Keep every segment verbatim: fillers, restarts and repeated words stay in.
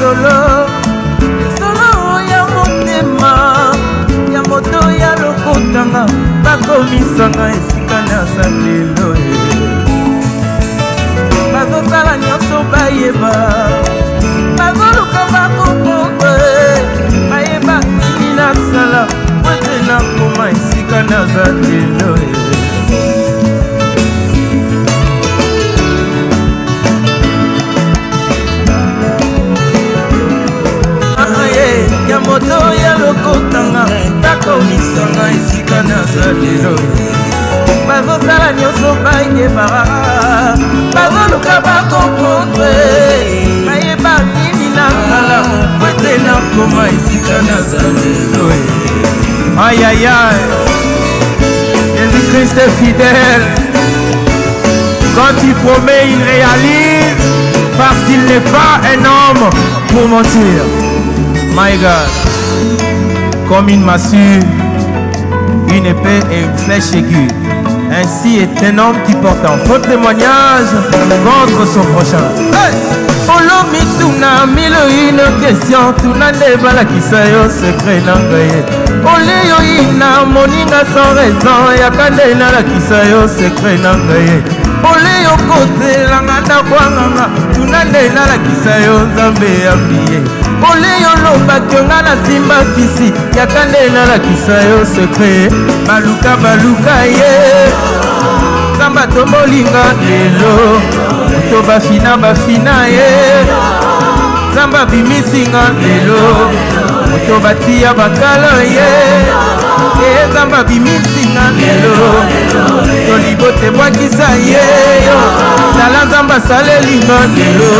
solo solo ya motema ya moto ya lokotanga bakomisanga esika naza lelo bazosala nyonso bayeba bazoluka bakokombre bayeba nini nasala po ete nakoma esika naza lelo ya moto ya lokotanga bakomisanga esika naza lelo bazosala nyonso bayeba bazoluka bakokombre bayeba nini nakala po ete nakoma esika naza lelo aïe aïe aïe Jésus-Christ est fidèle quand il promet il réalise parce qu'il n'est pas un homme pour mentir. My God, comme une massue, une épée et une flèche aiguë. Ainsi est un homme qui porte un faux témoignage contre son prochain. Hey! Olomi tuna milo une question tuna nebala kisayo secret nangaye. Oleyo ina moninga sans raison yakande na la kisayo secret nangaye. Oleyo kote langa na kwanga tuna na la kisayo nzambe ambiye. Oleyo loba kyonga na simba kisi yakande na la kisayo secret baluka baluka ye. Zamba tomolinga lelo to bafina bafina ye Zamba bimisinga lelo to batia bakalo ye e Zamba bimisinga lelo to libote mwakisa ye Tala Zamba salelinga lelo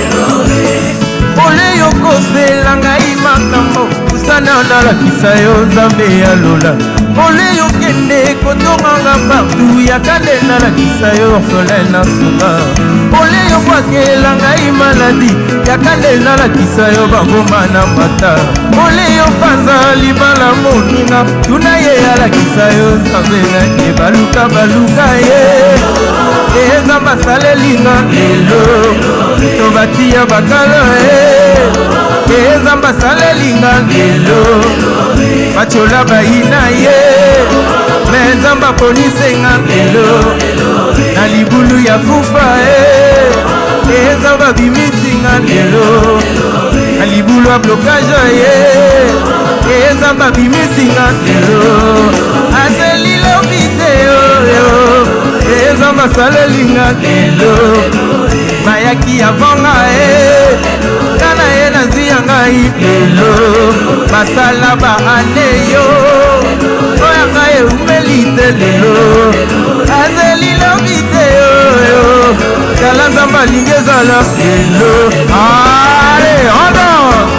Ole yo kose langa imakambo Usana nalakisa yo Nzambe ya lola Ole yo kende kotonganga partout Yakande nalakisa yo orphelin na suka Ole yo kwake langa imaladi Yakande nalakisa yo bangoma na mata Ole yo panza libala moninga Tuna ye alakisa yo Nzambe na ye baluka baluka ye E Zamba salelinga lelo Tobatia bakalo e E Zamba salelinga lelo Bachola baina ye Me Nzamba ponisenga lelo Na libulu ya kufa e E Nzamba bimisinga lelo Na libulu ya blokage ye E Nzamba bimisinga lelo Azelilo video yo E Nzamba salelinga lelo Bayaki avanga e Kana ye naziyanga lelo Masala ba aneyo Oyanga e umelite lelo Azelilo video yo Kala Nzamba lingezala lelo Allez, on danse.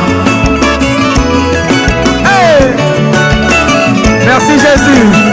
Hey! Merci Jésus.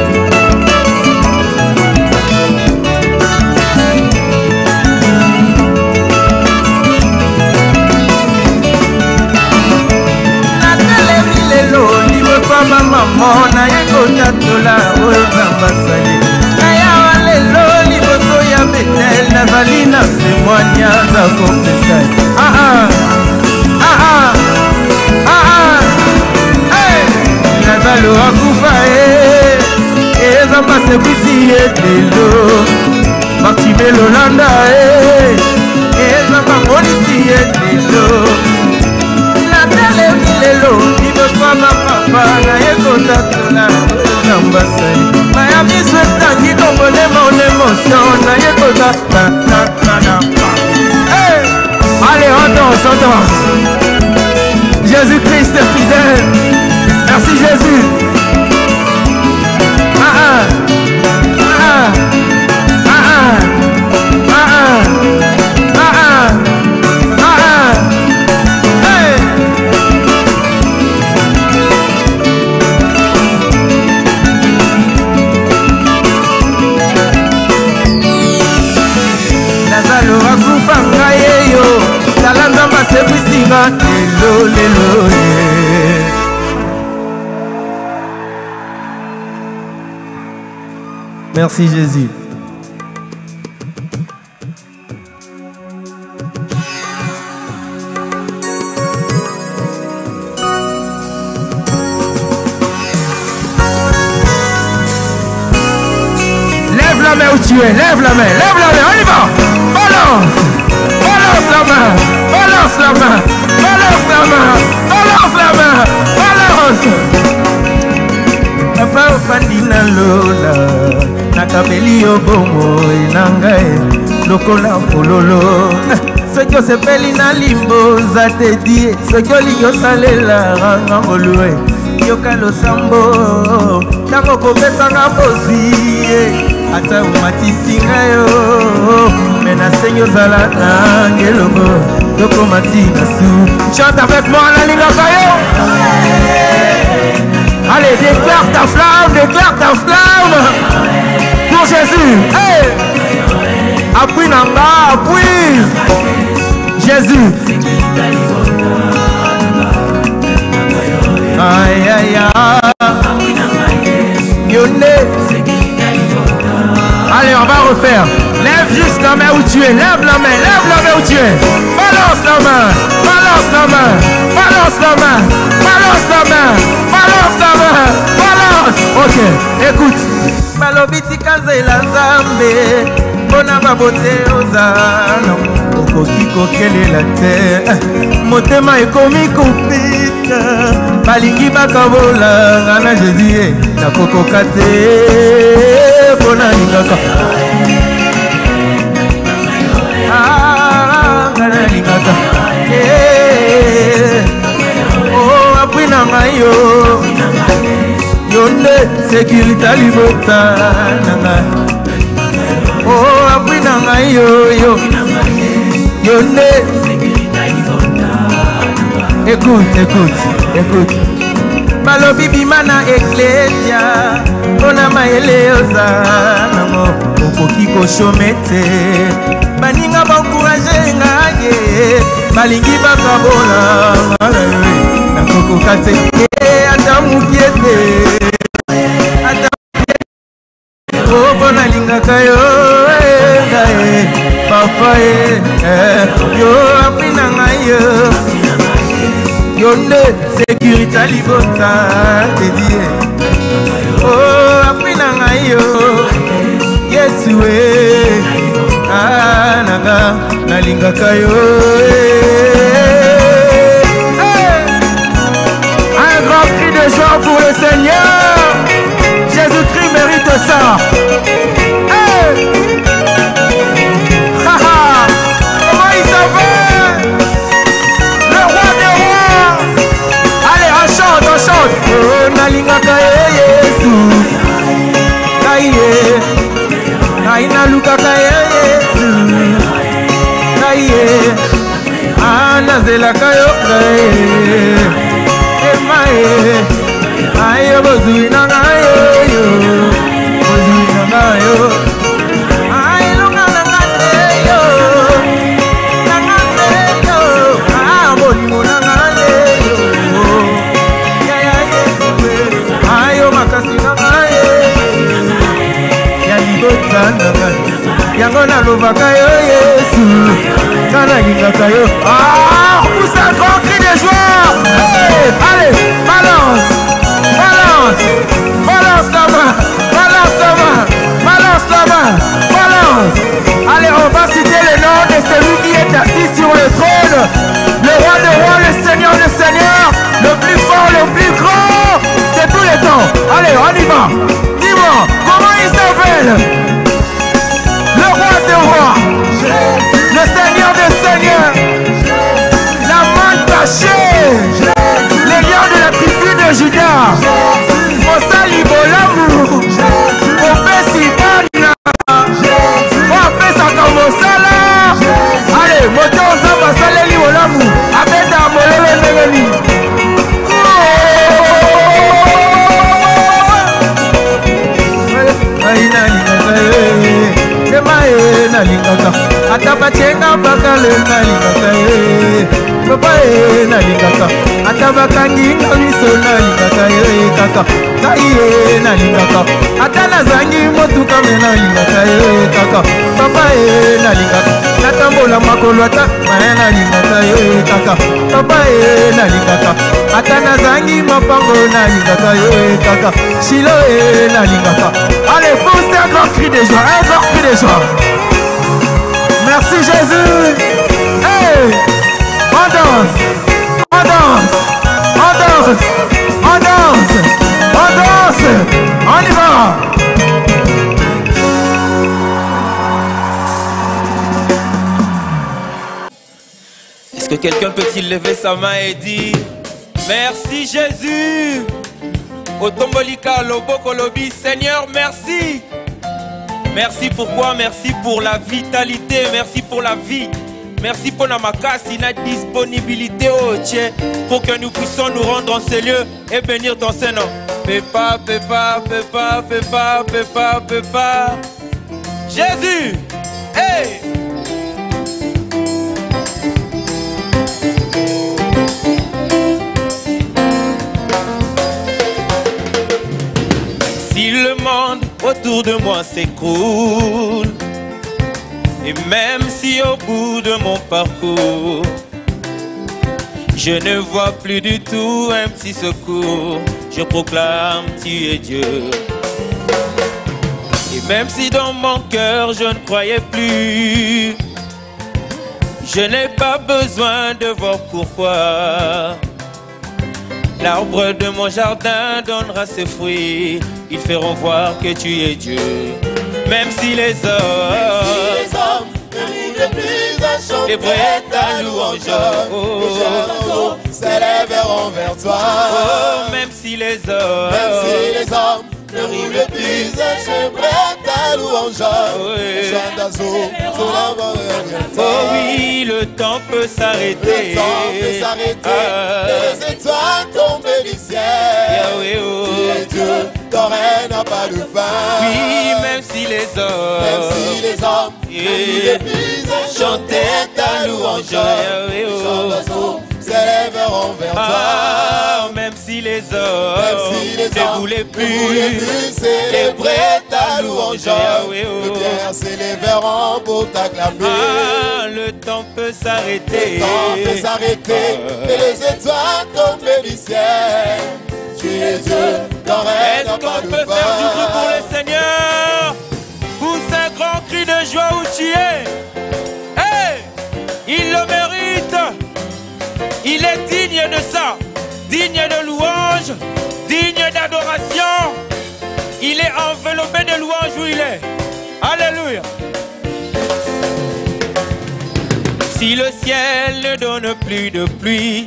Maman na yeko tatola oyo Nzamba sali na yawa lelo liboso ya Betel na vali na témoignage à confesser ah ah ah ah ah ah hey Lazalo akufa e e Nzamba sebisi ye lelo Martime Lolanda e e Nzamba monisi ye lelo na tele lelo liboso ma papa na yeko tatola Nzamba sali maya miso etangi kongole mon émotion na yeko tata na na na hey allez on danse on danse Jésus-Christ est fidèle merci Jésus ah ah ah ah ah ah ah ah ah ah hey Lazalo akufa ngaye yo Tala Nzamba sebisinga lelo lelo Merci Jésus. tu es. Lève la main, lève la main, on y va. Balance, balance la main, balance la main, balance la main, balance la main, balance. Papa ofandina lola, nakabeli obongo inangae, lokola fololo. Ce que se peli na limbo za te die, ce que lingo salela ranga ngolue. Yoka lo sambo, nako kopesa nga bozie. Ata umatisi ngayo, mena senyo zala nangelogo. Yoko mati nasu, chante avec moi la linga kayo. Allez, déclare ta flamme, déclare ta flamme. Pour Jésus, hey! Appuie nanga, appuie. Jésus. Aïe aïe aïe. Yonne. Allez, on va refaire. Lève juste la main où tu es. Lève la main, lève la main où tu es. Balance la main, balance la main, balance la main, balance la main, balance la main, balance. Ok, écoute. Malobiti kanzela nzambe. Bona babote ozana. Okoki kokelela te. Motema ekomi kopita. Balingi bakabola ngana Jésus na kokoka te. Bona lingaka. Ah ngana lingaka. Oh apui na ngayo. Yonde sécurité libota nanga. Oh apui na ngayo yo. Yonde. Écoute, écoute, écoute. Balobi bimana eklesia, ona maele ozanamo, okoki koshomete. Baninga bankuraje ngaye, balingi bakabola ngalaye, nakokoka te, ata mukiete, ata mukiete, oh bona lingaka yo, ngaye, papa eh, yo apina ngaye. Yonde sécurité libota te die. Oh apina ngayo. Yesu e. Ah naga nalinga kayo. Un grand cri de joie pour le Seigneur. Jésus-Christ mérite ça. Hey. Haha. Comment il s'appelle? Le roi des rois. Allez, on chante, on chante. Oh, nalingaka Yesu. Kaye. Kaina lukaka Yesu. Kaye. Anazela kayo kaye. Emae. Ayo bozui nangayo yo. Bozui nangayo. Ayo nangayo yo. Nangayo yo. Ah, boni nangayo yo. Ya ya Yesu. Ayo makasi nangayo. Ya libota nangayo. Yango na lovaka yo Yesu. Kana lingaka yo. Ah, pousse un grand cri de joie. Hey, allez, balance. Balance, balance la main, balance la main, balance la main, balance. Allez, on va citer le nom de celui qui est assis sur le trône, le roi des rois, le seigneur des seigneurs, le plus fort, le plus grand de tous les temps. Allez, on y va. Dis-moi, comment il s'appelle? Le roi des rois, le seigneur des seigneurs, la main cachée, les lions de la tribu de Judas. Mosali bolamu, opesi bana, opesa kamosala. Allez, moto zamba saleli bolamu, abeta molele megeli. Aina lingaka, ema ena lingaka, atapa chenga bakale na lingaka, papa e nalingaka ata bakangi nga miso nalingaka ye kaka ngai ye nalingaka ata nazangi motuka me nalingaka ye kaka papa e nalingaka natambola makolo ata maye nalingaka ye kaka papa e nalingaka ata nazangi mapango nalingaka ye kaka Shilo e nalingaka. Allez, poussez un grand cri de joie, un grand cri de joie. Merci Jésus. Hey, on danse, on danse, on danse, on danse, on danse, on y va. Est-ce que quelqu'un peut-il lever sa main et dire merci Jésus? Otombolika Loboko Lobi, Seigneur, merci. Merci pourquoi? Merci pour la vitalité, merci pour la vie. Merci pour la makasi, la disponibilité au Tché, pour que nous puissions nous rendre en ces lieux et bénir ton Seigneur. Pépa, pépa, pépa, pépa, pépa, pépa. Jésus, hey! Si le monde autour de moi s'écroule, et même si au bout de mon parcours, je ne vois plus du tout un petit secours, je proclame tu es Dieu. Et même si dans mon cœur je ne croyais plus, je n'ai pas besoin de voir pourquoi. L'arbre de mon jardin donnera ses fruits, ils feront voir que tu es Dieu. Même si les hommes n'arrivent plus à chanter prêts ta louange, oh, les gens s'élèveront vers toi. Oh, même si les hommes, même si les hommes n'arrivent plus à chanter ta louange, oh, les gens d'azur s'élèveront vers toi. Oh oui, le temps peut s'arrêter. Le temps peut s'arrêter. Ah. Les étoiles tombent du ciel. Yahweh, oh. Tu es Dieu, ton règne n'a pas de fin. Oui, même si les hommes, même si les hommes yeah, n'arrivent plus à chanter ta louange, Yahweh, oh. Les gens d'azur s'élèveront vers toi. Ah, même si les hommes si les ne voulaient plus célébrer ta louange, Yahweh, oh. les pierres s'élèveront pour t'acclamer. Ah, le temps peut s'arrêter. Le temps peut s'arrêter ah. Et les étoiles tombent du ciel. Tu es Dieu, ton règne n'a pas de fin. Est-ce qu'on peut faire du bruit pour le Seigneur? Pousse un grand cri de joie où tu es. Hey, il le mérite. Il est digne de ça, digne de louange, digne d'adoration. Il est enveloppé de louange où il est. Alléluia. Si le ciel ne donne plus de pluie,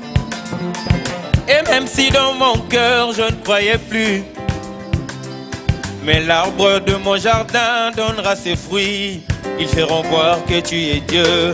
et même si dans mon cœur je ne croyais plus, mais l'arbre de mon jardin donnera ses fruits, ils feront voir que tu es Dieu.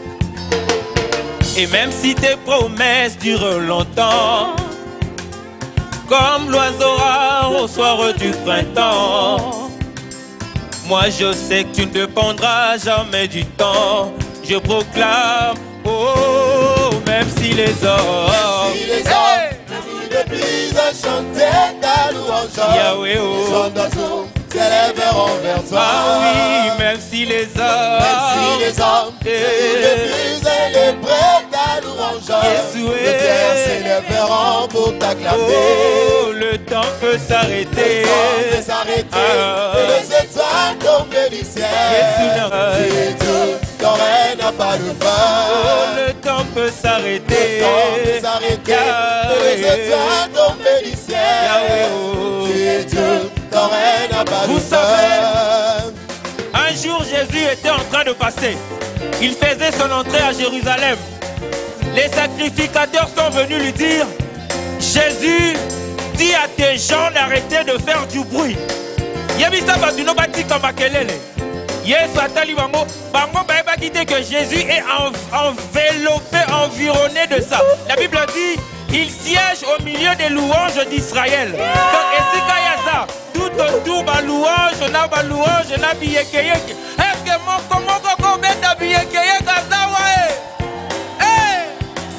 Et même si tes promesses durent longtemps, comme l'oiseau rare au soir du printemps, moi je sais que tu ne dépendras jamais du temps. Je proclame, oh, même si les hommes, même si les hommes n'arrivent plus à chanter ta louange, Yahweh, oh. Les gens d'azur s'élèveront vers toi. Ah oui, même si les hommes, même si les hommes n'arrivent plus à célébrer ta louange, les pierres s'élèveront pour t'acclamer. Oh, le temps peut s'arrêter. Le temps peut s'arrêter. Ah. Et les étoiles tombent du ciel. Tu es Dieu, ton règne n'a pas de fin. Oh, le temps peut s'arrêter. Le temps peut s'arrêter. Et les étoiles tombent du ciel. Yahweh, oh. Tu es Dieu, ton règne n'a pas Vous de fin. savez, un jour Jésus était en train de passer. Il faisait son entrée à Jérusalem. Les sacrificateurs sont venus lui dire, Jésus, dis à tes gens d'arrêter de faire du bruit. Yebisa baduno batika makelele. Yesu atali bango, bango baeba dit que Jésus est enveloppé, environné de ça. La Bible dit, il siège au milieu des louanges d'Israël. Donc ici quand il y a ça, tout autour ba louange, na ba louange, na biyekeye. Est-ce que mon comment comment beta biyekeye kaza wae? Eh,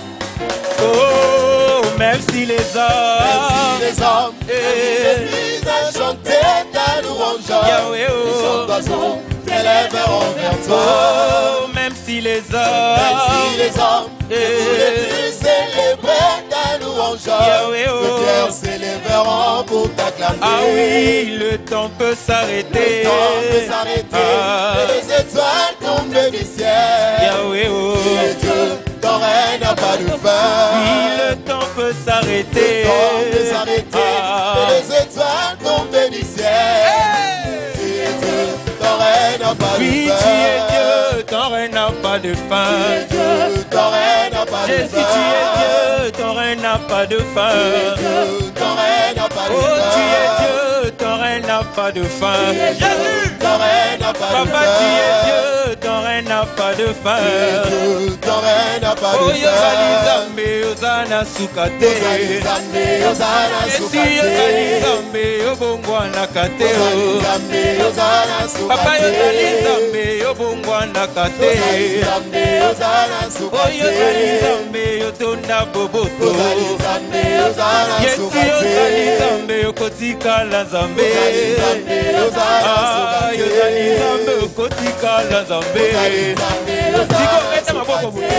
Même si les hommes, même si les hommes disent à chanter ta louange, Yahweh, oh. les chants d'oiseaux s'élèveront vers toi. Oh, même si les hommes, même si les hommes voulaient célébrer ta louange, Yahweh, oh. les pierres s'élèveront pour t'acclamer. Ah oui, le temps peut s'arrêter. Le temps peut s'arrêter. Ah. Et les étoiles tombent du ciel. Yahweh, oh. Tu es Dieu, ton règne n'a pas de fin. Oui, le temps peut s'arrêter. Le temps peut s'arrêter. Ah. Et les étoiles tombent du ciel. Hey. Tu es Dieu, ton règne n'a pas oui, de fin. Oui, tu es Dieu, ton règne n'a pas de fin. Tu es Dieu, ton règne n'a pas Jésus, de fin. tu es Dieu, ton règne n'a pas de fin. Tu es Dieu, ton règne n'a pas de oh, fin. Tu es Dieu, ton règne n'a pas de fin. Jésus, ton règne n'a pas de fin. Papa, tu es Dieu, ton règne n'a pas de fin. Tu es Dieu, ton règne n'a pas de fin. Oh, Yozali Zambe, Yozana Sukate. Yozali Zambe, Yozana Sukate. Yesu, Yozali Zambe, Yobongwana Kate. Yozali Zambe, Yozana Sukate. Papa, Yozali Zambe, Yobongwana Kate. Yozali Zambe, Yozana Sukate. Oh, Yozali Zambe, Yotonda Boboto. Yozali Zambe, Yozana Sukate. Yesu, Yozali Zambe, Yokotika la Zambe. Yozali Zambe, Yozana Sukate. Ah, Yozali Zambe, Yokotika la Zambe. Yozali Zambe, Yozana Siko, meta maboko vous.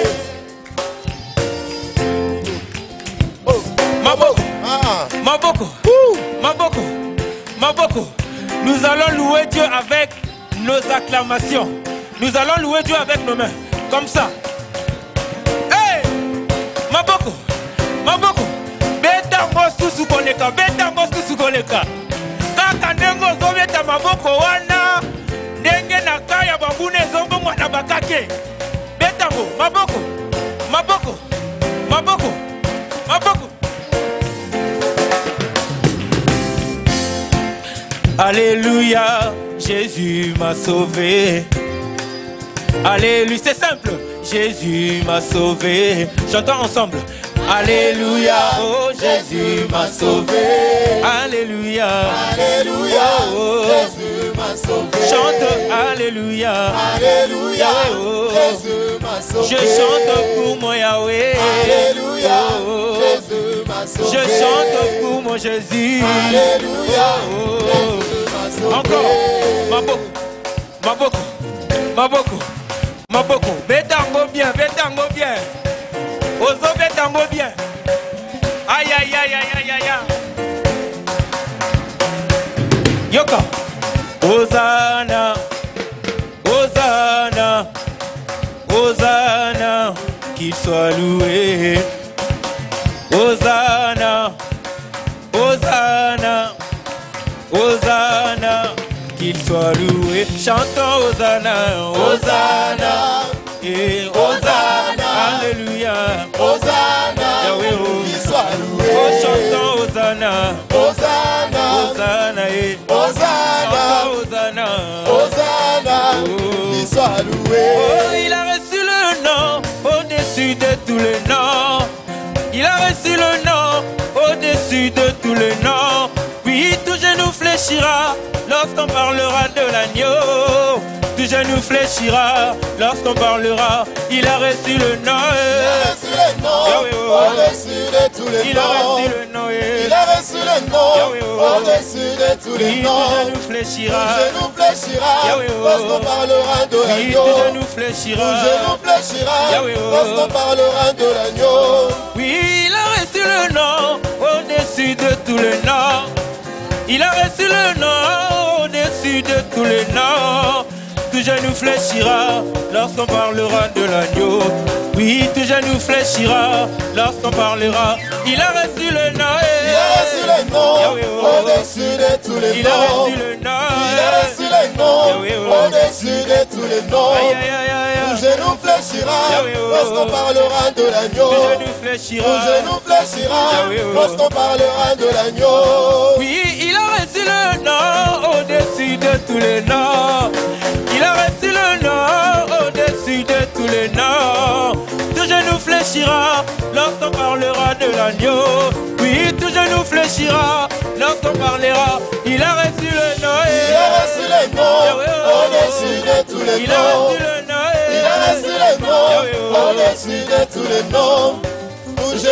Maboko. Ah. Maboko. Maboko. Maboko. Nous allons louer Dieu avec nos acclamations. Nous allons louer Dieu avec nos mains. Comme ça. Hey! Maboko. Maboko. Beta mosu sukoleka. Beta mosu sukoleka. Kaka nengo zobeta maboko wana. Ndenge na kaya babune zombo mwana bakake. Betango. Maboko. Maboko. Maboko. Maboko. Alléluia, Jésus m'a sauvé. Alléluia, c'est simple. Jésus m'a sauvé. Chantons ensemble. Alléluia, oh Jésus m'a sauvé. Alléluia, Alléluia, oh, Jésus m'a sauvé. Chante Alléluia. Alléluia, oh, Jésus m'a sauvé. Je chante pour mon Yahweh. Alléluia, oh, Jésus m'a sauvé. Je chante pour mon Jésus. Alléluia, oh, Jésus m'a sauvé. Encore, Maboko, Maboko, Maboko, Maboko. Betango bien, Betango bien. Ozo Betango bien. Aïe aïe aïe aïe aïe aïe aïe. Yoka. Hosanna, Hosanna, Hosanna, qu'il soit loué. Hosanna, Hosanna, Hosanna, qu'il soit loué. Chantons Hosanna, Hosanna, et Hosanna, Alléluia, Hosanna, Yahweh, oh. qu'il soit loué. Oh, chantons Hosanna, Hosanna, Hosanna, et Hosanna, Hosanna, Hosanna, oh. qu'il soit loué. Oh, il a reçu le nom au-dessus de tous les noms. Il a reçu le nom au-dessus de tous les noms. Puis tout genou fléchira lorsqu'on parlera de l'agneau. Tout genou fléchira lorsqu'on parlera. Il a reçu le nom. Il a reçu le nom Yahweh, oh. au-dessus de tous les Il a noms. reçu le nom. Il a reçu le nom Yahweh, oh. au-dessus de tous les Puis noms. tout genou fléchira. Tout genou fléchira Yahweh, oh. lorsqu'on parlera de Puis l'agneau. tout genou Tout fléchira. genou fléchira Yahweh, oh. lorsqu'on parlera de l'agneau. Oui, il a reçu le nom au-dessus de tous les noms. Il a reçu le nom au-dessus de tous les noms. Tout genou fléchira lorsqu'on parlera de l'agneau. Oui, tout genou fléchira lorsqu'on parlera. Il a reçu le nom. Il a reçu le nom Yahweh, oh. au-dessus de tous les Il a noms. reçu le nom. Il a reçu le nom Yahweh, oh. au-dessus de tous les noms. Aïe, aïe, aïe, aïe, Tout aïe. genou fléchira Yahweh, oh. lorsqu'on parlera de l'agneau. Tout genou Tout fléchira. genou fléchira Yahweh, oh. lorsqu'on parlera de l'agneau. Oui, il a reçu le nom au-dessus de tous les noms. Il a reçu le nom au-dessus de tous les noms. Tout genou fléchira lorsqu'on parlera de l'agneau. Oui, tout genou fléchira lorsqu'on parlera. Il a reçu le nom. Il a reçu le nom Yahweh, oh. au-dessus de tous les Il a noms. reçu le nom. Il a reçu le nom Yahweh, oh. au-dessus de tous les noms. Tout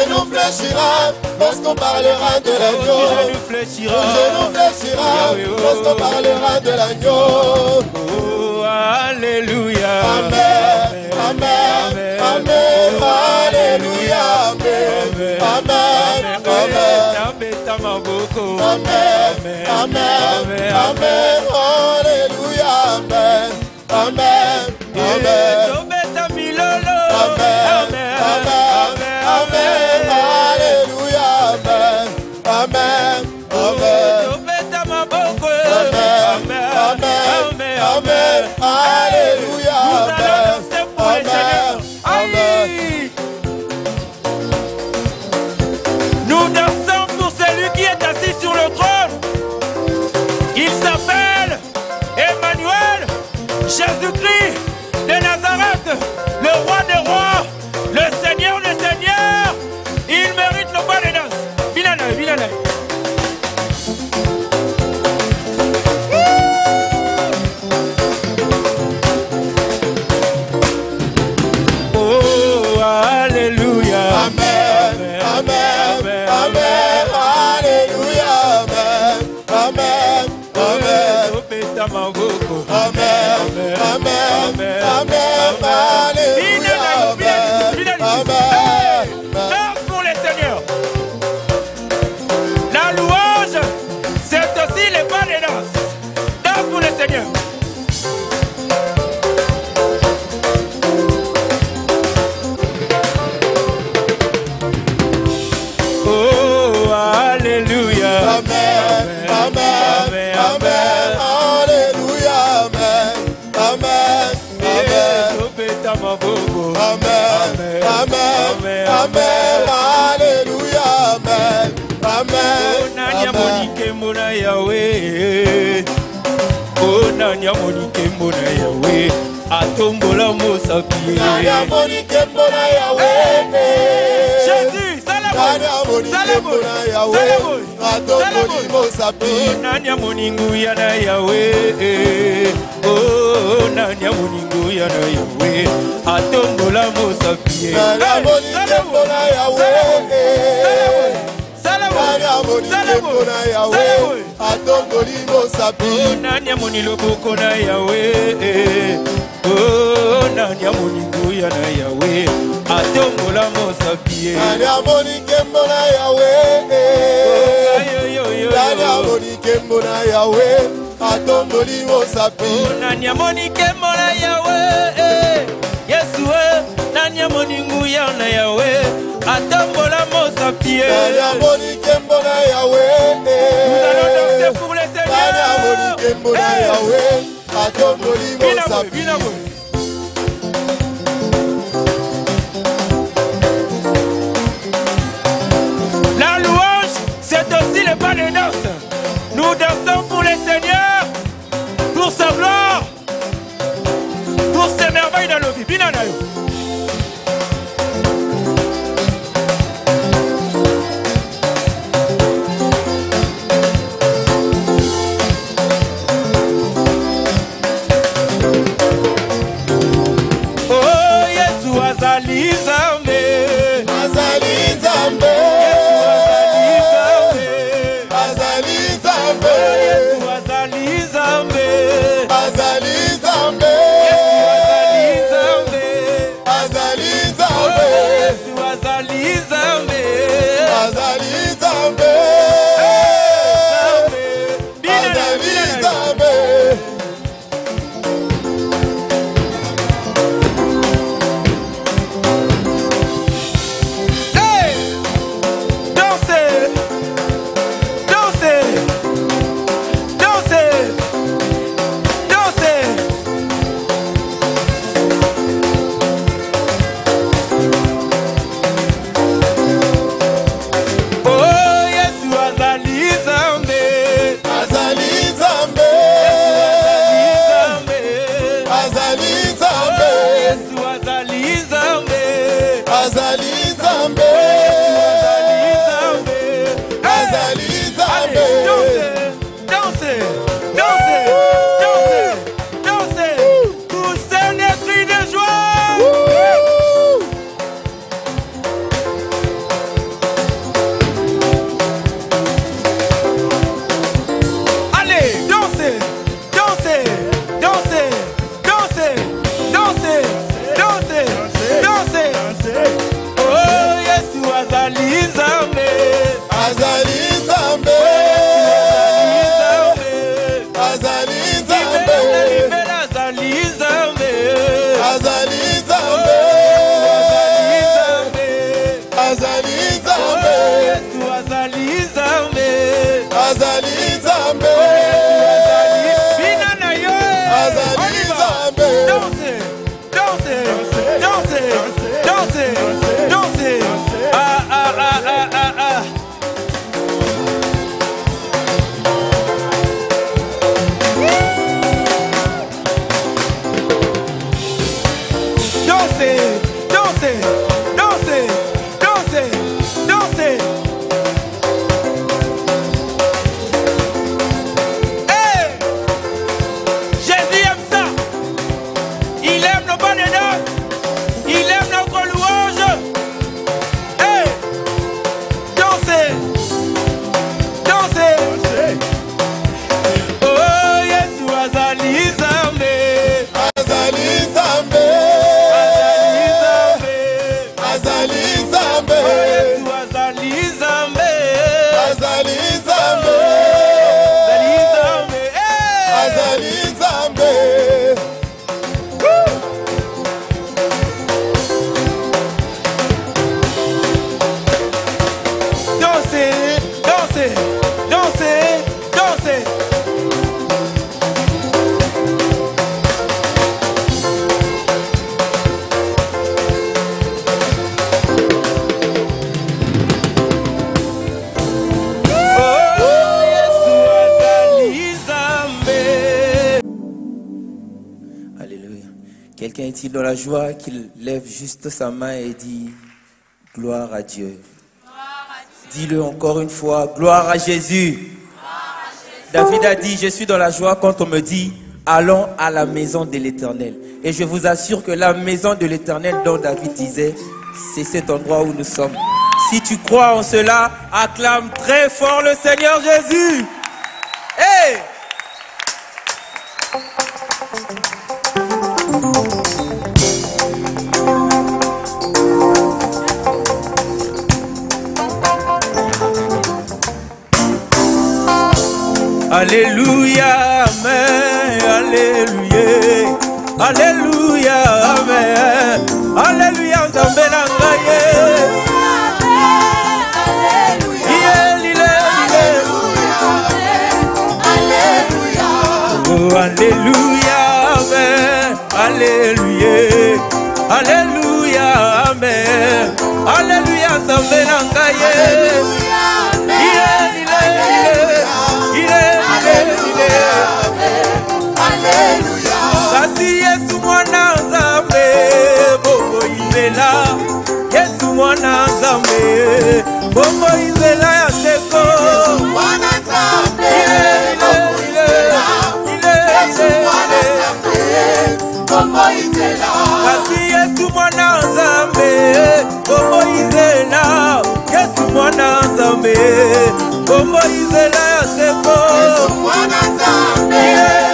genou fléchira lorsqu'on parlera de l'agneau. Tout genou fléchira. Tout genou fléchira lorsqu'on parlera de l'agneau. Oh, alléluia. Amen, amen, amen, alléluia, amen, amen, amen, amen, amen, alléluia, amen, amen, amen, nous dansons pour celui qui est assis sur le trône. Il s'appelle Emmanuel, Jésus-Christ de Nazareth, le roi des rois, le Seigneur des seigneurs. Il mérite le pas de danse. Vinanaï, vinanaï. Pour les seigneurs. La louange, c'est aussi les pas de danse. Danse pour les seigneurs. Oh, alléluia. Amen, amen, amen, alléluia, amen, amen, amen, amen, amen, amen, alléluia, amen, amen. Onanya monike mona Yahweh. Onanya monike mona Yahweh. Atombola mosapi. Onanya monike mona Yahweh. Jésus, salamo. Salamo. Salamo. Atomboli mosapi. Onanya moningu yana Yahweh. Oh, onanya moningu yana Yahweh. Atombola mosapi. Onanya monike mona Yahweh. Atomboli mosapi. Onanya moniloboko na Yahweh. Oh, nanya moningu yana Yahweh. Atombola mosapi. Onanya monike mona Yahweh. Onanya monike mona Yahweh. Atomboli mosapi. Onanya monike mona Yahweh. Yesu, nanya moningu yana Yahweh. Atombola mosapi. Onanya monike mona Yahweh. Nous allons danser pour les seigneurs. Onanya monike mona Yahweh. Atomboli mosapi. La louange, c'est aussi le pas de danse. Nous dansons pour les seigneurs, pour sa gloire, pour ses merveilles dans nos vies. Binanayo. azali Nzambe. Azali Nzambe. Azali Nzambe. Azali Nzambe. Azali Nzambe. Azali Nzambe. Azali Nzambe. Azali Nzambe. Bina na yo. Azali Nzambe. Dansez, dansez, dansez, dansez, dansez. Ah ah ah ah ah ah. Dansez, dansez, dansez, dansez, dansez. Hey! Jésus aime ça. Il aime nos bonnes notes. Il aime notre louange. Hey! Dansez, dansez. Oh, Yesu azali Nzambe. Azali Nzambe. Azali Nzambe. Yesu azali Nzambe. Azali Nzambe. Azali Nzambe. Hey! Azali Nzambe. Dansez, dansez, dansez, dansez. Oh, Yesu azali Nzambe. Alléluia. Quelqu'un est-il dans la joie qu'il lève juste sa main et dit gloire à Dieu. Dis-le encore une fois, gloire à Jésus. David a dit, je suis dans la joie quand on me dit, allons à la maison de l'Éternel. Et je vous assure que la maison de l'Éternel dont David disait, c'est cet endroit où nous sommes. Si tu crois en cela, acclame très fort le Seigneur Jésus. Hey! Alléluia, amen, alléluia, alléluia, amen, alléluia, Nzambe na ngai. Oh, alléluia, amen, alléluia, alléluia, amen, alléluia, Nzambe na ngai. Kasi Yesu mwana Nzambe, bongo izela. Yesu mwana Nzambe, bongo izela ya seko. Yesu mwana Nzambe, bongo izela. Yesu mwana Nzambe, bongo izela. Kasi Yesu mwana Nzambe, bongo izela. Yesu mwana Nzambe, bongo izela ya seko. Yesu mwana Nzambe.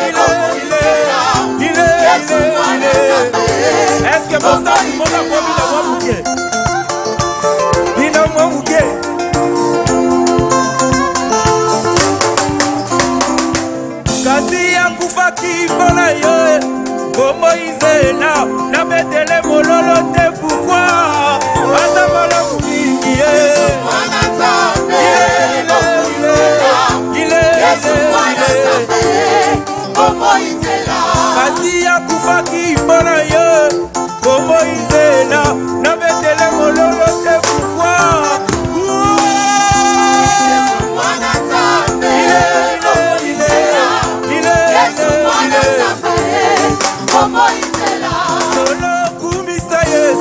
Est-ce que mon sang du monde a promis de moi mouiller? Dis non, moi mouiller. Kasi ya kufaki mpona yo, Kombo izela, na betele mololo te pourquoi? Ata malamu mingi ye. Yesu mwana Nzambe, bongo izela. Yesu mwana Nzambe, bongo izela. Kasi ya kufaki mpona yo, Kombo izela, na betele mololo te pourquoi? Yesu mwana Nzambe, bongo izela. Yesu mwana Nzambe, bongo izela. Solo kumisa Yesu.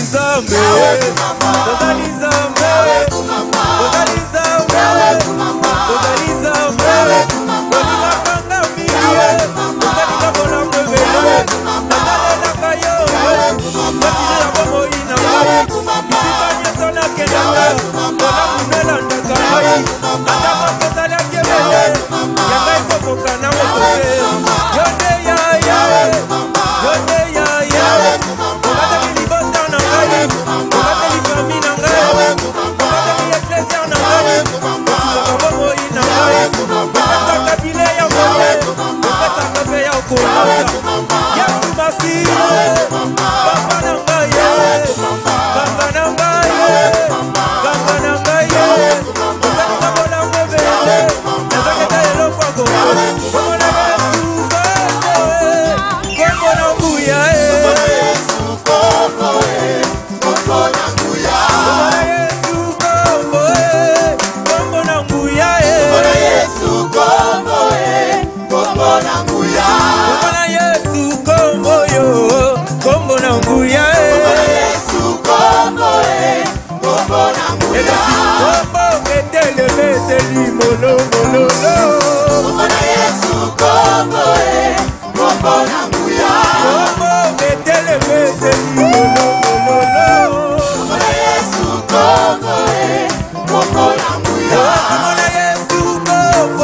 Nzambe Ozali Nzambe Ozali Nzambe Ozali Nzambe Olinga kanga miye Ozali kabona mwebele Natalelaka yo Nasije ya bomo ina ngai Isika nyeso na kendanga Ola mumelandaka ngai Atama kezali akebele Yangai kokoka na motoke Yonde ya ya Yonde ya ya Ogateli libota na ngai Ogateli fami na ngai Ogateli eklesia na ngai Osilaka bomo ina ngai Opesaka bile ya moye Opesaka pe ya okolota Yesu masile Papa na ngai Papa na ngai Papa na ngai Ozali na bola mwebele Nazaketa eloko koko Komona Yesu Kombo na nguya Komona Yesu Kombo Kombo na nguya Komona Yesu Kombo Kombo na nguya Komona Yesu Kombo Kombo na nguya Komona Yesu Kombo yo Kombo na nguya Komona Yesu Kombo Kombo na nguya Kombo betele beteli molo molo Komona Yesu Kombo Kombo na nguya Kombo betele beteli molo molo Komona Yesu Kombo Kombo na nguya Komona Yesu Kombo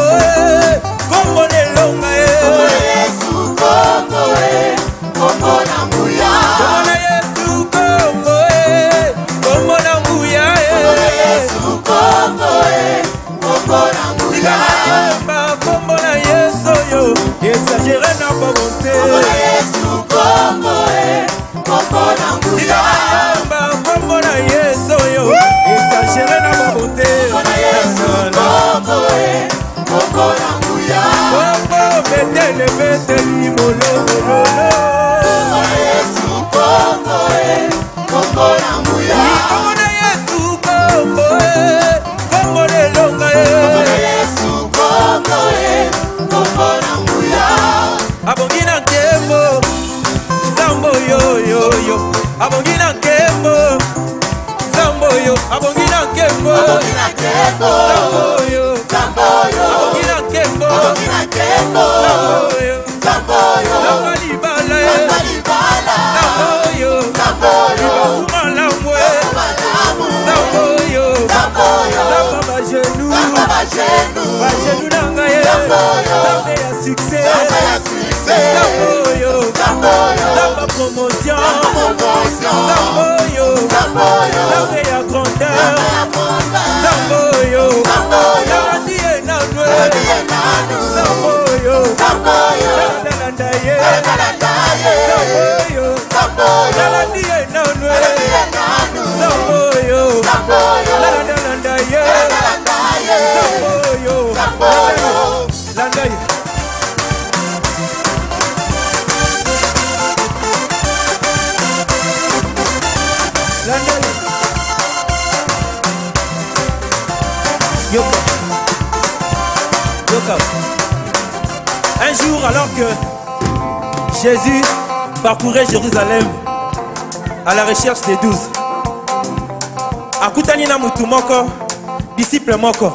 Kombo nelonga Komona Yesu Kombo Kombo na nguya Komona Yesu Kombo Kombo na nguya Komona Yesu Kombo Kombo na nguya Kombo na Yesu yo exagéré na bonté Komona Yesu Kombo Kombo na nguya Kombo na Yesu yo exagéré na bonté Komona Yesu Kombo Kombo na nguya Kombo betele beteli molo molo Komona Yesu Kombo Kombo na nguya Komona Yesu Kombo Kombo nelonga Komona Yesu Kombo Kombo na nguya Abongina nkembo Zambo yo yo yo Abongina nkembo Zambo yo Abongina nkembo Abongina nkembo Zambo yo Zambo yo Abongina nkembo Abongina nkembo Zambo yo Zambo yo Zambo libala Zambo libala Zambo yo Zambo yo Bakuma lamwe Zambo yo Zambo yo Zambo ba genou Zambo ba genou Ba genou nanga ye Zambo yo Zambo ya succès Zambo ya succès Zambo yo Zambo yo Zambo promotion promotion Zambo yo Zambo yo Zambo ya grandeur Zambo yo Zambo yo Zambo yo Zambo yo Zambo yo Zambo yo Zambo yo Zambo yo Zambo yo Yoka Yoka Un jour alors que Jésus parcourait Jérusalem à la recherche des douze akutani na mutu moko disciple moko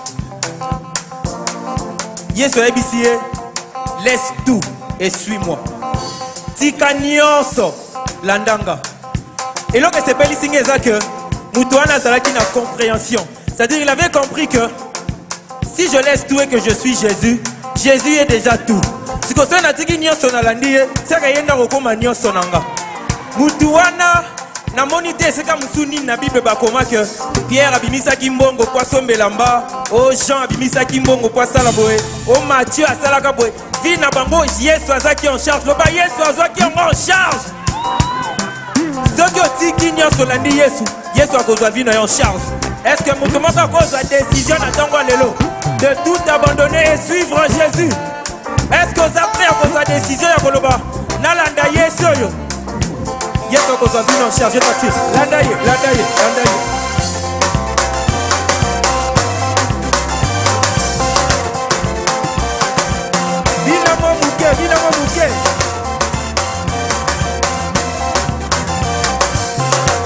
Yesu ayebisi ye laisse tout et suis-moi tika nyonso landanga eloko esepelisi ngai eza ke mutu wana azalaki na compréhension, c'est-à-dire il avait compris que si je laisse tout et que je suis Jésus, Jésus est déjà tout. Si ko sona tiki nyonso na landi ye saka yenda kokoma nyonso nanga mutu wana na monite seka musuni na Bible bakoma que Pierre abimisa kimbongo kwa sombela mba, o Jean abimisa kimbongo kwa sala boye, o Matthieu asalaka boye. Vi na bango Yesu azaki en charge, loba Yesu azaki en charge. Soki otiki nyonso landi Yesu, Yesu akozwa vi na en charge. Est-ce que mutu moko akozwa décision na tango lelo de tout abandonner et suivre Jésus? Est-ce que vous avez pris à cause de décision ya koloba nalanda Yesu yo? Yesu akozwa vi na en charge, je t'assure. Landa ye, landa ye, landa ye. Bina mo muke, bina mo muke.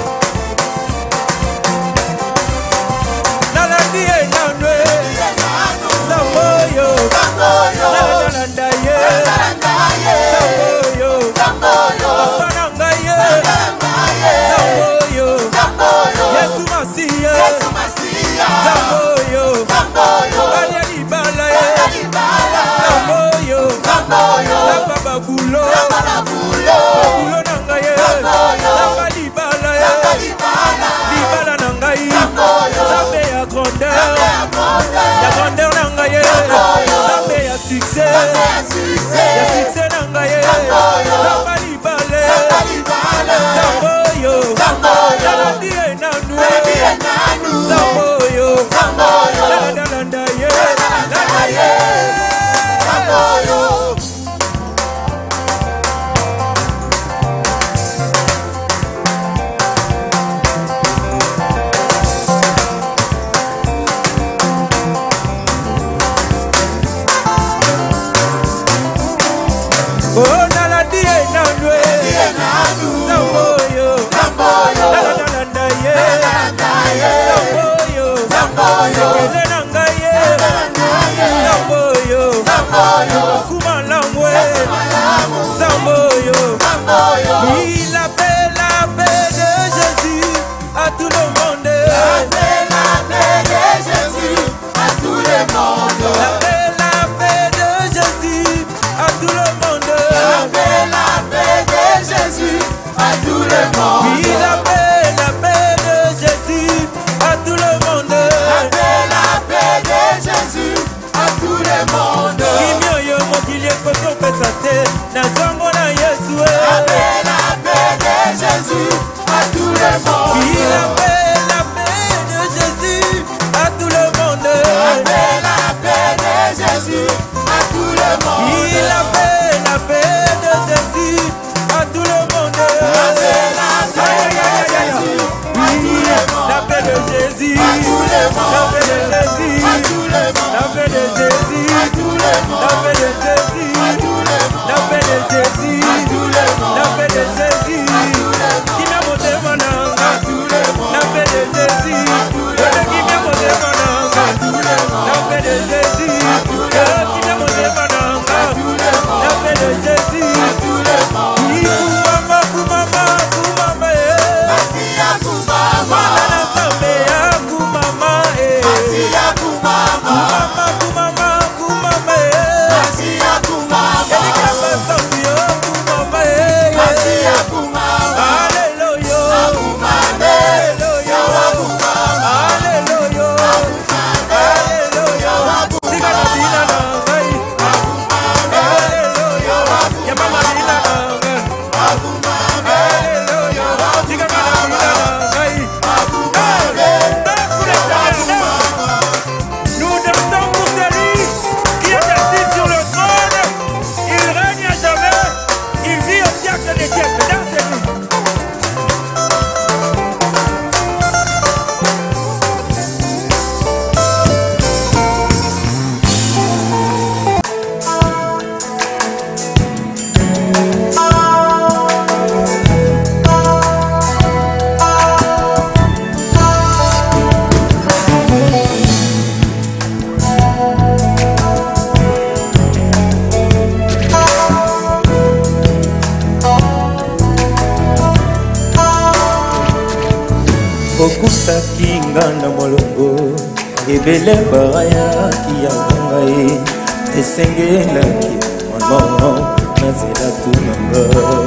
Okutaki nga na molongo ebele barayaki ya ngai esengelaki mama nazela tunanga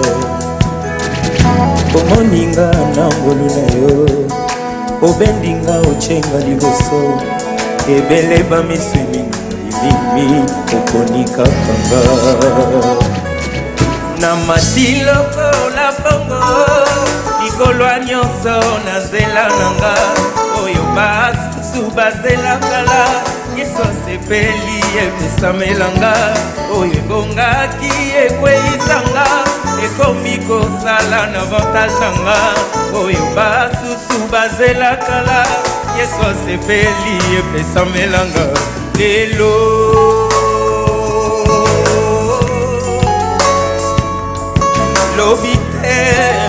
omoninga na ngolu na yo obendinga ochenga liboso ebele bamisemi mimi okonikakanga na matiloko la bongo Nikolwa nyonso na zela nanga oyo basusu bazela kala Yesu asepeli epesamelanga oyo ebongaki ekweyisanga ekomi kosala na avantage nanga oyo basusu bazela kala Yesu asepeli epesamelanga lelo lobite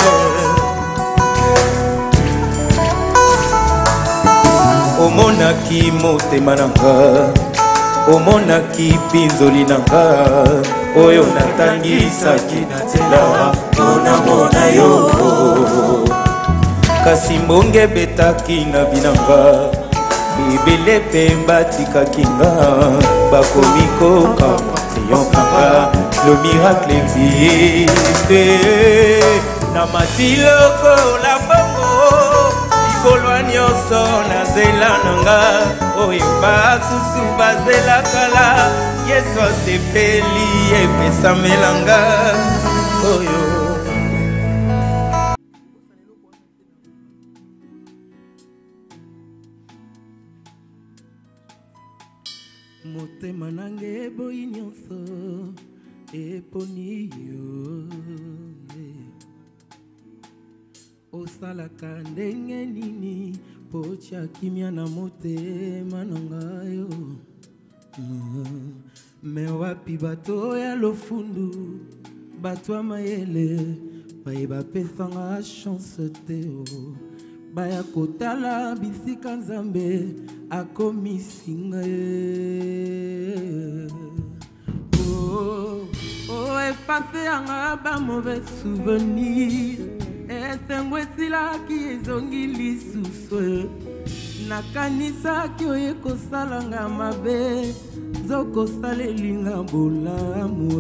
omonaki motema nanga omonaki pinzoli nanga oyo natangisaki na nzela mpona mona yo kasi mbonge betaki na binanga ebele mpe batikaki nga bakomi kokama triomfanga le miracle existe na matiloko la bongo Nikolwa nyonso na zela nanga oyo basusu bazela kala Yesu asepeli epesamelanga oyo motema nange eboyi nyonso eponi yo osalaka ndenge nini po tia kimia na motema na ngayo me wapi bato ya lofundu bato ya mayele baye bapesanga chance te baya kotala bisika nzambe akomisinga oh, oh, efface yanga ba mauvais souvenir esengwesilaki ezongi lisusu nakanisaki oye kosalanga mabe zokosalelinga bolamu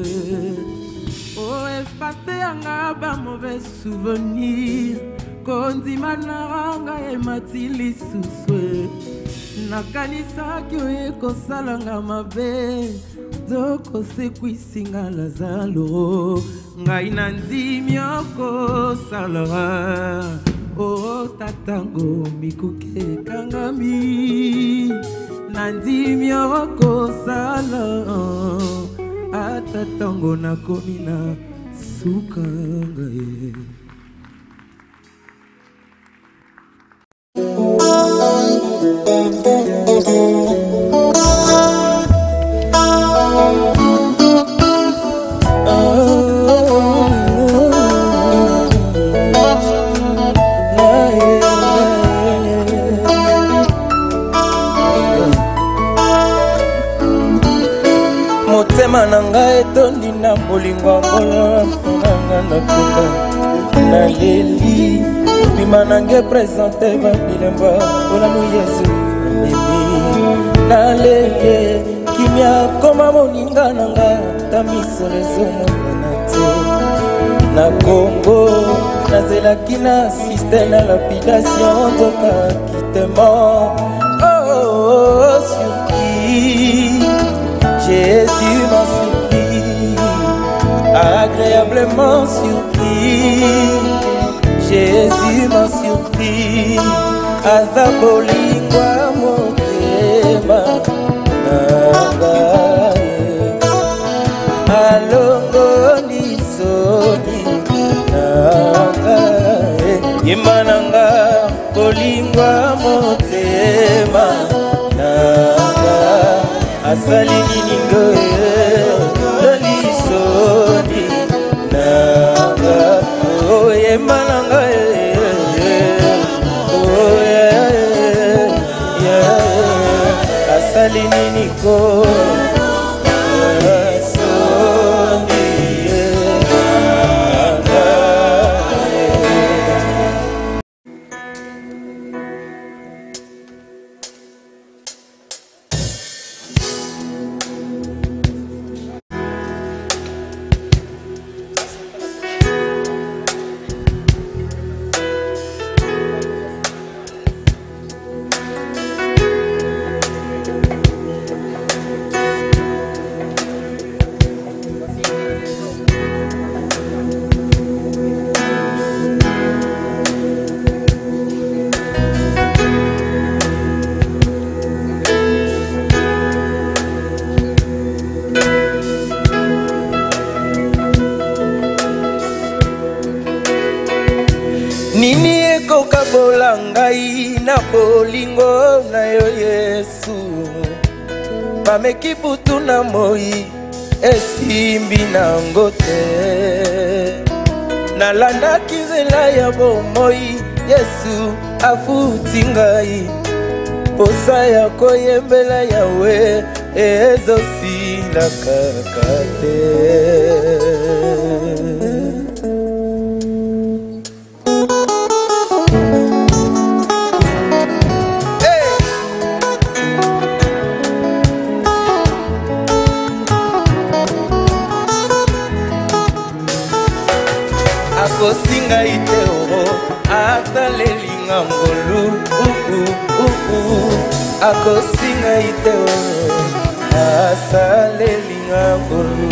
o efface yanga ba mauvais souvenir kondima naranga emati lisusu nakanisaki oye kosalanga mabe zokosekwisinga lazalo ngai na ndimi okosala o tatango mikuke ekangami na ndimi okosala ata ntango nakomi na suka ngai motema nanga etondi na bolingo ngolo nanga nakunda naleli bima nange presente babilemba olanu yesu amemi nalele kimia koma moninga nanga tamiso rezomonana te na Congo nazelaki na système na lapidation tokaki tellement oh surpris Jésus m'a surpris agréablement surpris. Jésus m'a surpris, aza bolingwa motema nangaye, alongo nisoni nangaye, yemba nanga bolingwa motema nanga, asali nini ngoye nisoni nanga, oh yemba nanga asali nini ko asoni nini ekoka bolangai na bolingo na yo Yesu, bameki butu na moi esimbi nango te, nalandaki nzela ya bomoi Yesu afuti ngai, posa ya koyembela yawe ezosila kaka te. Akosinga ite oro atalelinga ngolu uku uku, akosinga ite oro asalelinga ngolu.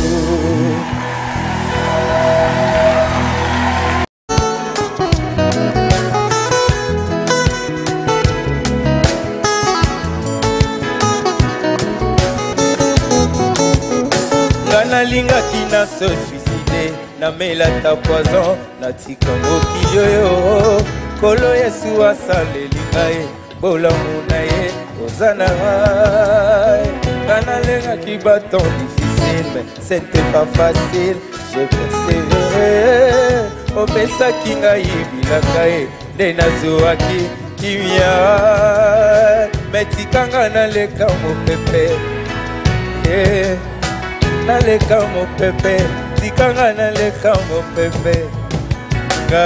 Ngana linga kina se suicide, na melata poison na tika mokili oyo, kolo Yesu asaleli ngai bolamu na ye ozana ngai. Ngana lengaki baton difficile, mais c'était pas facile, je persévérais. Opesaki ngai bilaka ye nde nazwaki kimia, metikanga naleka mopepe, yeah. Naleka mopepe, tikanga naleka mopepe nga,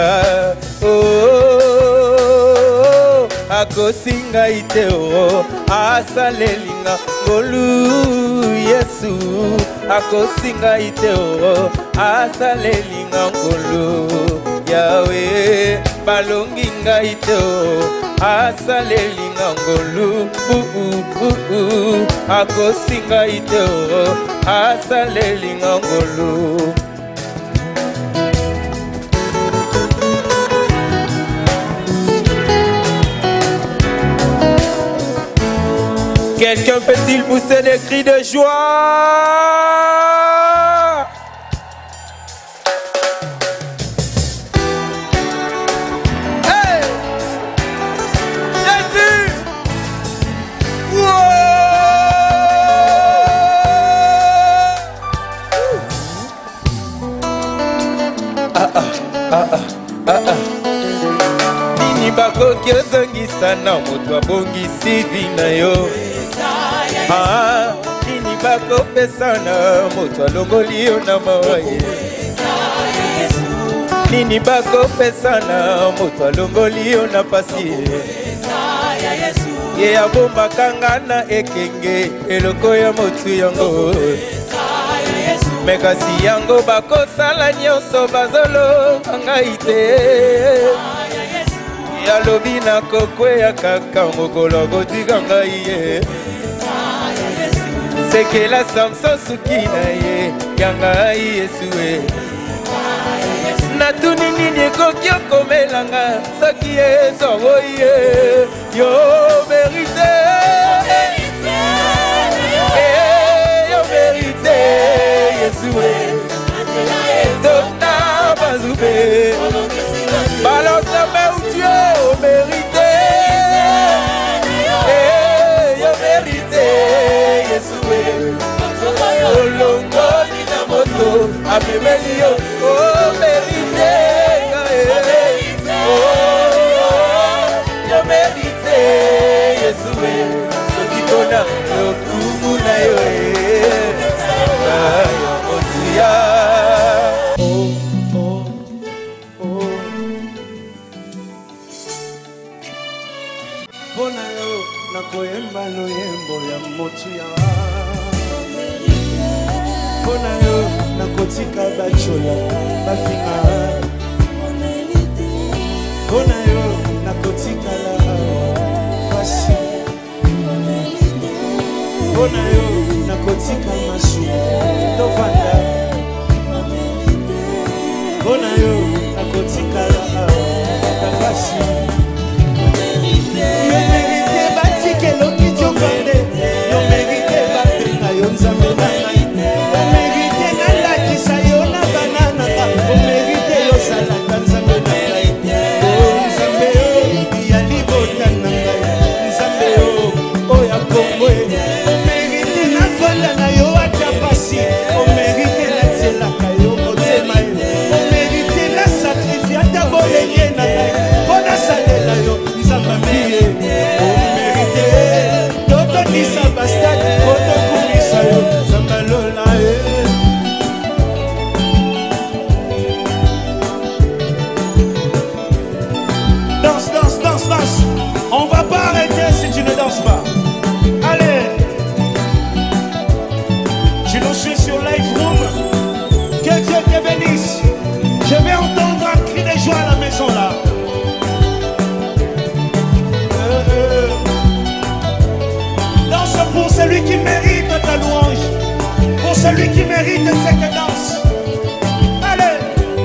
oh, akosinga ite o asalelinga ngolu Yesu, akosinga ite o asalelinga ngolu yawe, balongi nga ite o asalelinga ngolu uh, uh, uh, uh. Akosinga ite o asalelinga ngolu. Quelqu'un peut-il pousser des cris de joie? Hey! Jésus! Wow! Ah ah ah ah ah ah. Nini bakoki ozongisa na moto abongisi vina yo. Ah, nini bakopesa na moto alongoli yo na mawaye. Nini bakopesa na moto alongoli yo na pasi. Ye abombaka nga na ekenge eloko ya motu yango. Mekasi yango bakosala nyonso bazolonga ngai te. Yalobi na kokweya kaka mokolo kotika ngai ye. sekela Samson suki na ye yanga Yesue natuni nini ekoki okomelanga soki ezoboye yo verite yo verite Yesue Dona Bazoube balance la main où tu es oh vérité yo verite Yesue olongo nina moto abemeli yo oh verite yo verite Yesue soki tona lokumu na yo yo otia oh oh oh bona yo nakoyemba loyembo ya motu ya bona yo nakotika bachola bafinga bona yo nakotika la basi bona yo nakotika masu tovanda bona yo nakotika la basi yo mérite batike loki tovande yo mérite bapenga yo nzambe na ngai yo mérite nalakisa yo na banana yo mérite yo salaka nzambe na ngai o nzambe yo ya libota na ngai nzambe yo oya kongo o mérite nazola na yo ata pasi o mérite natzelaka yo motema o mérite na sakrifie ata bolenge na ngai mpo nasalela yo nzamba mie o mérite totondisa bastade po tokumisa yo nzamba lola ye danse, danse, danse, danse. On va pas arrêter si tu ne danses pas. Allez. Tu nous suis sur Lightroom. Que Dieu te bénisse. Je vais entendre un cri de joie à la maison là. Euh, euh. Danse pour celui qui mérite ta louange. Pour celui qui mérite cette danse. Allez.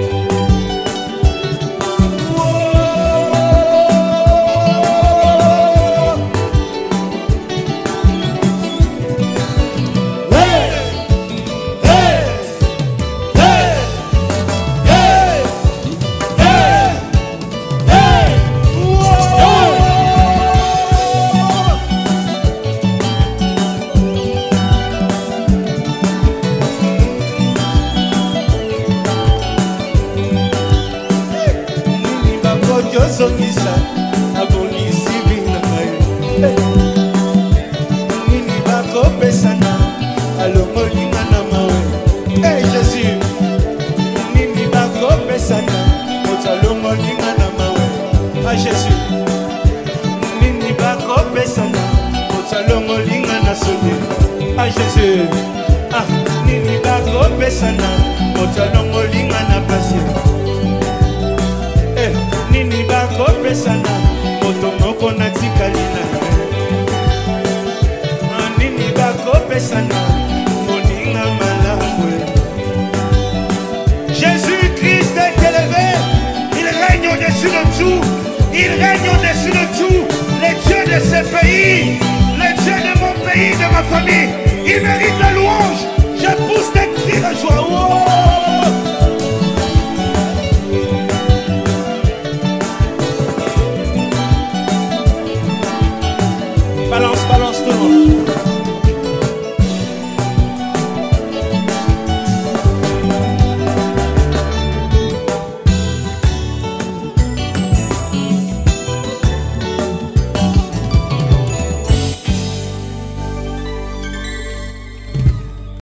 Zongisa abonisi vina mayo nini bako pesana alongo lingana mawe eh Jésus nini bako pesana otalongo lingana mawe ah Jésus nini bako pesana otalongo lingana sodi ah Jésus ah nini bako pesana otalongo lingana pasi eh nini bako pesana moto moko natikali na nini bako pesana moninga malamu Jésus-Christ est élevé, il règne au-dessus de tout, il règne au-dessus de tout, les dieux de ce pays, les dieux de mon pays, de ma famille, il mérite la louange. Je pousse des cris de joie. Oh! Balance, balance tout le monde.